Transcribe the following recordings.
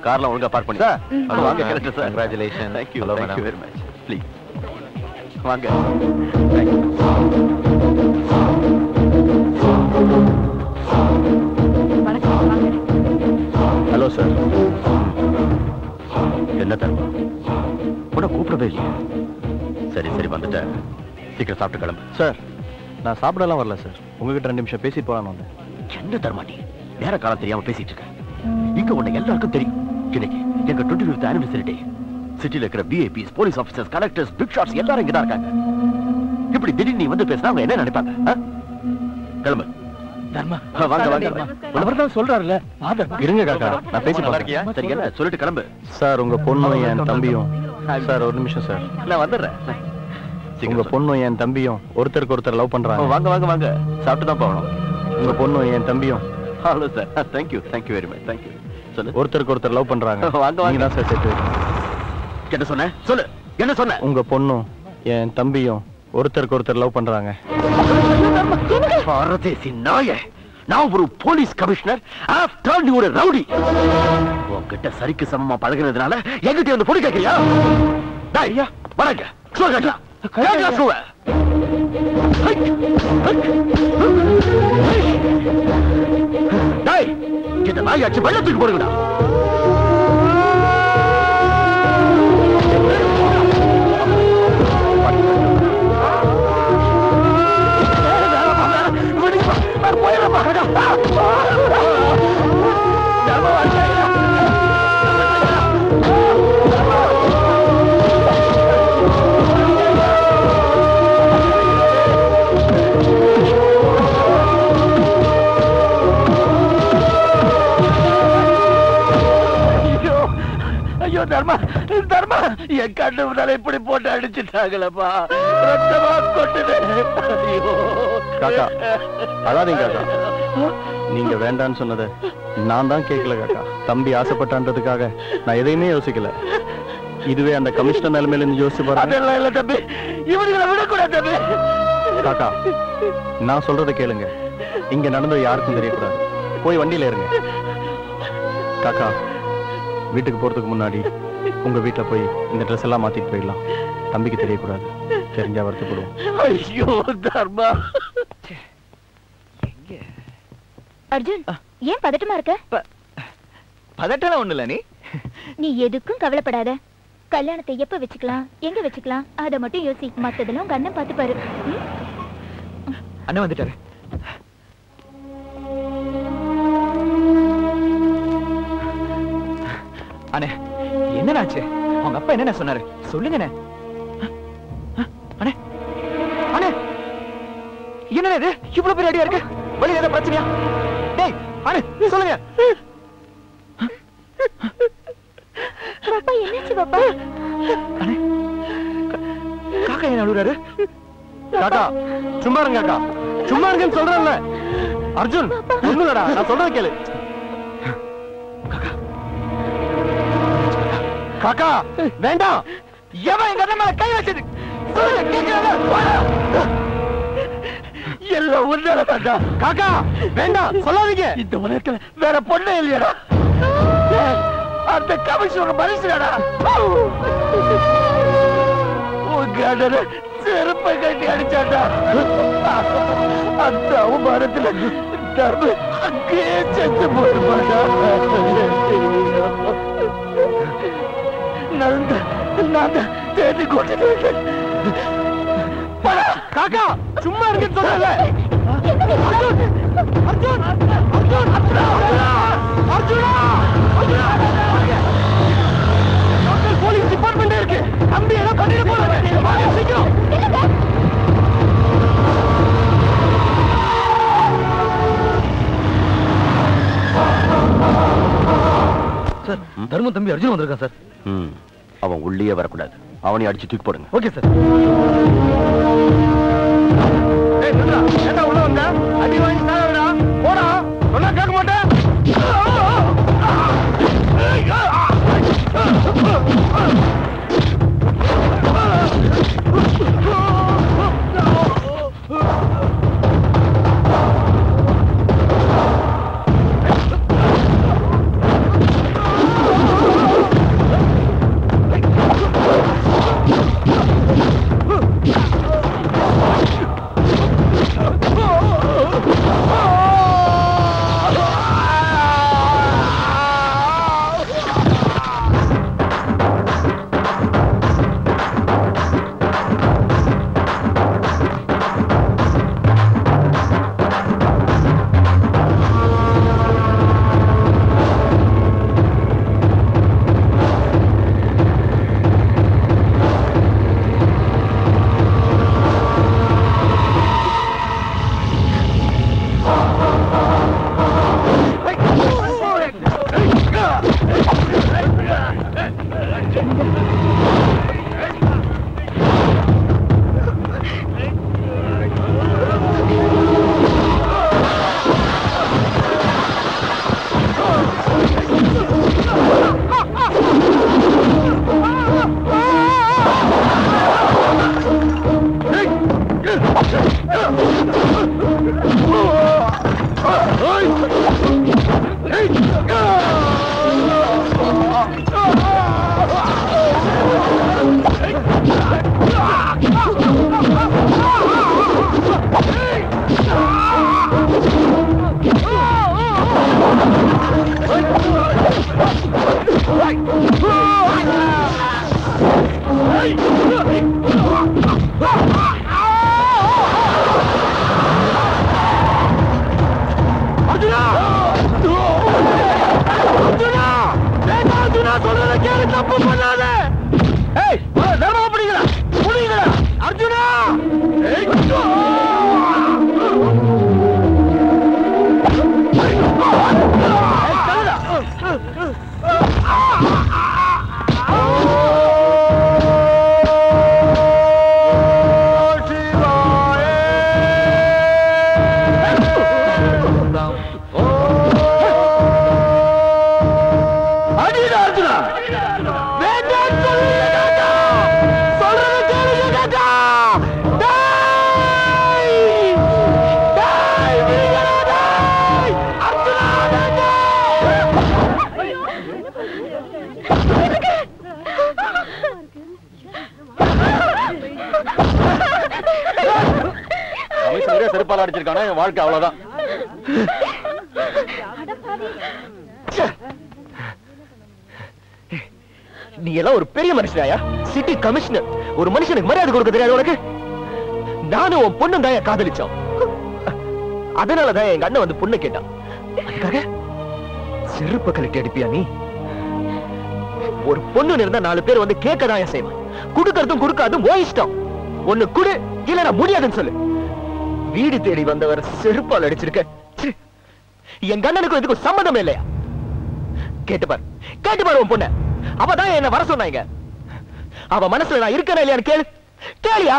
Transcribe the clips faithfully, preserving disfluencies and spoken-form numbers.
கார்ல ஒழுங்கா பார்க் பண்ணி சார் வாங்க correct sir. Congratulation. Thank you. Hello, Thank madam. you very much. Please. வாங்க. Thank you. Hello sir. என்ன தர்மா கூட கூப்பிடவே இல்லையா? சரி சரி வந்துட்டேன். சீக்கிரம் சாப்பிட்டு கிளம்பு. சார் நான் சாப்பிடலாம் வரல சார், உங்ககிட்ட ரெண்டு நிமிஷம் பேசிட்டு போகலான்னு வந்தேன். என்ன தர்மா நீ நேர காலம் தெரியாம பேசிட்டு இருக்க? இங்க உன்னை எல்லாருக்கும் தெரியும். இன்னைக்கு எங்க டுவெண்ட்டி ஃபிஃப்த் ஆனிவர்சரி டே. சிட்டில இருக்கிற VIPs, police officers, collectors, big shots எல்லாரும் இங்க தான் இருக்காங்க. இப்படி திடீர்னு நீ வந்து பேசினா அவங்க என்ன நினைப்பாங்க? கிளம்பு. தர்மா வாங்க வாங்க. ஒருவர் சொல்றாருல்ல, இருங்க காக்கா நான் பேசி இருக்கியா? சரி என்ன சொல்லிட்டு கிளம்பு. சார் உங்க பொண்ணும் என் தம்பியும். சார் ஒரு நிமிஷம் சார், நான் வந்துடுறேன். உங்க பொண்ணும் என் தம்பியும் ஒருத்தருக்கு ஒருத்தர் லவ் பண்றாங்க. வாங்க வாங்க வாங்க, சாப்பிட்டு தான் போகணும். உங்க பொண்ணும் என் தம்பியும். Hello sir, thank you thank you very much. Thank you. சொல்லு. ஒருத்தருக்கு ஒருத்தர் லவ் பண்றாங்க. வாங்க வாங்க. நீங்க தான் சார் செட்டு. என்ன சொன்ன? சொல்லு. என்ன சொன்ன? உங்க பொண்ணும் என் தம்பியும் ஒருத்தருக்கு ஒருத்தர் லவ் பண்றாங்க. பாரதேசி நாயே, நான் ஒரு போலீஸ் கமிஷனர். ஆஃப்டர் நீ ஒரு ரவுடி. உன்கிட்ட சரிக்கு சமமா பழகினதுனால என்கிட்ட வந்து பொடி கேட்கறியா? டேய் ஐயா வராங்க. ஷோ கேட்கல. கேட்கல ஷோ. டேய் இந்த நாயாச்சு வெள்ளத்துக்கு போடுங்கடா. ஐயோ தர்மா, தர்மா என் கண்ணு முன்னால இப்படி போட்டு அடிச்சுட்டாங்களப்பா. ரத்தமா கொட்டுது. ஐயோ காக்கா அழாதீங்க காக்கா. நீங்க வேண்டான்னு சொன்னதை நான் தான் கேட்கல காக்கா. தம்பி ஆசைப்பட்டான்றதுக்காக நான் எதையுமே யோசிக்கல. இதுவே அந்த கமிஷனர் நிலைமையில இருந்து யோசிச்சு பாருங்க. அதெல்லாம் இல்ல தம்பி, இவனுங்களை விடக்கூடாது தம்பி. காக்கா நான் சொல்றதை கேளுங்க. இங்க நடந்தது யாருக்கும் தெரியக்கூடாது. போய் வண்டியில இருங்க காக்கா. வீட்டுக்கு போறதுக்கு முன்னாடி உங்க வீட்டுல போய் இந்த ட்ரெஸ் எல்லாம் மாத்திட்டு போயிடலாம். தம்பிக்கு தெரியக்கூடாது, தெரிஞ்சா வருத்தப்படுவோம். ஐயோ தர்மா. அர்ஜுன் ஏன் பதட்டமா இருக்க? பதட்டலாம் ஒண்ணு இல்ல. நீ நீ எதுக்கும் கவலைப்படாத. கல்யாணத்தை எப்ப வச்சுக்கலாம், எங்க வச்சுக்கலாம் அத மட்டும் யோசி. மத்ததெல்லாம் உங்க அண்ணன் பார்த்து பாரு. அண்ணன் வந்துட்டாரு. அண்ணே என்னடாச்சு? அவங்க அப்பா என்ன சொன்னாரு சொல்லுங்க. அண்ணே அண்ணே என்ன இது இவ்வளவு பெரிய அடியா இருக்கு? வழியில ஏதாவது பிரச்சனையா? டேய் அண்ணே சொல்லுங்க. பாப்பா என்னாச்சு பாப்பா? அண்ணே காக்கா என்ன அழுறாரு? காக்கா சும்மா இருங்க காக்கா, சும்மா இருங்கன்னு சொல்றேன்ல. அர்ஜுன் ஒண்ணுலடா, நான் சொல்றத கேளு. காக்கா வேண்டாம். எவன் எங்க அண்ணன் மேல கை வச்சது சொல்லுங்க, கேட்கல. எல்லாம் உன்னால தாண்டா. காக்கா வேண்டாம் சொல்லாதீங்க. இந்த உலகத்துல வேற பொண்ணே இல்லையடா. அந்த கமிஷனர் மனுஷனடா. உங்க அண்ணனை செருப்பை கட்டி அடிச்சாண்டா. அந்த அவமானத்துல தர்ம அங்கேயே செத்து போயிருப்பாண்டா. நான் தேடி கொண்டு காக்கா சும்மா இருக்கு சொல்லல. அர்ஜுன் அர்ஜுன் அர்ஜுன் அர்ஜுனா போலீஸ் டிபார்ட்மெண்ட் இருக்கு. தம்பி என்ன பண்ணிட்டு போறாங்க? சீக்கிரம் சார். தர்ம தம்பி அர்ஜுன் வந்திருக்கான் சார். அவன் உள்ளே வரக்கூடாது. அவனை அடிச்சு தூக்கி போடுங்க. Okay sir. என்ன உள்ள வந்த? அடி வாங்கி சாகடா. போடா. சொன்னா கேட்க மாட்டேன். அர்ஜுனா அர்ஜுனா வேண்டாம் அர்ஜுனா சொல்றத கேளு தப்பு பண்ணாத ஏய் தர்மா பிடிங்கடா பிடிங்கடா அர்ஜுனா ஏய் செருப்பால அடிச்சிருக்கானா என் வாழ்க்கை அவ்வளவுதான். நீ எல்லாம் ஒரு பெரிய மனுஷனாயா? City commissioner. ஒரு மனுஷனுக்கு மரியாதை கொடுக்க தெரியாது உனக்கு? நானும் உன் பொண்ணு தான் காதலிச்சோம். அதனாலதான் எங்க அண்ணன் வந்து பொண்ணு கேட்டான். அதுக்காக செருப்ப கலட்டி அடிப்பியா நீ? ஒரு பொண்ணு இருந்தா நாலு பேர் வந்து கேட்கதான் செய்வான். குடுக்கறதும் குடுக்காதும் ஓ இஷ்டம். ஒண்ணு குடு இல்ல முடியாதுன்னு சொல்லு. வீடு தேடி வந்தவர் செருப்பால் அடிச்சிருக்க. என் கண்ணனுக்கு இதுக்கு சம்மதம் இல்லையா? கேட்டுப்பார் கேட்டுப்பார் உன் பொண்ண. அவதான் என்ன வர சொன்னாங்க. அவ மனசுல நான் இருக்கேன் இல்லையான்னு கேளு. கேளியா?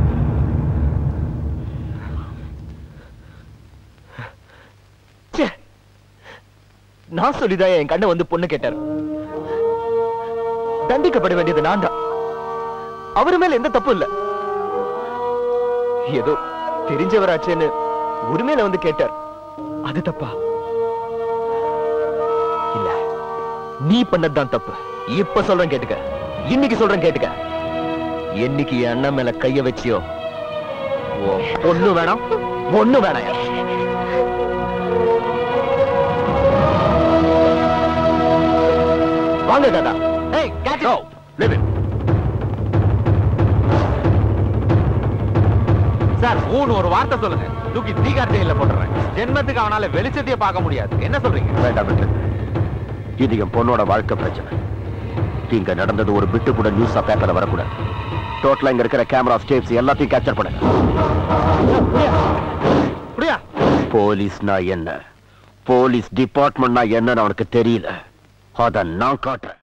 நான் சொல்லிதான் என் கண்ண வந்து பொண்ணு கேட்டார். தண்டிக்கப்பட வேண்டியது நான் தான். அவரு மேல எந்த தப்பு இல்ல. ஏதோ தெரிஞ்சவராச்சேன்னு உரிமையில வந்து கேட்டார். அது தப்பா? இல்ல, நீ பண்ணதுதான் தப்பு. இப்ப சொல்றேன் கேட்டுக்க. இன்னைக்கு சொல்றேன் கேட்டுக்க. என்னைக்கு என் அண்ணன் மேல கைய வச்சியோ ஒண்ணு வேணாம் ஒண்ணு வேணாம். வாங்க தாதா. Hey, catch it. No, leave it. Sir, மூணு ஒரு வார்த்தை சொல்லுங்க. தூக்கி தீகார் ஜெயில போட்டுறேன். ஜென்மத்துக்கு அவனால வெளிச்சத்தையே பார்க்க முடியாது. என்ன சொல்றீங்க? வேண்டாம் விட்டு. இது என் பொண்ணோட வாழ்க்கை பிரச்சனை. இங்க நடந்தது ஒரு பிட்டு கூட நியூஸ் பேப்பர்ல வரக்கூடாது. டோட்டலா இங்க இருக்கிற கேமரா ஸ்டேப்ஸ் எல்லாத்தையும் கேப்சர் பண்ணுங்க. போலீஸ்னா என்ன, போலீஸ் டிபார்ட்மெண்ட்னா என்னன்னு அவனுக்கு தெரியல. அத நான் காட்டுறேன்.